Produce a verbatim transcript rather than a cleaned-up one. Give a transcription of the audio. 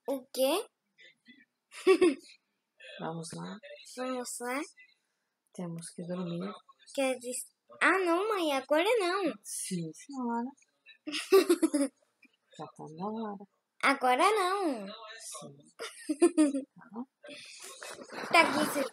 O quê? Vamos lá. Vamos lá? Temos que dormir. Quer dizer... Ah, não, mãe, agora não. Sim, senhora. Já tá na hora. Agora não. Sim. Tá aqui,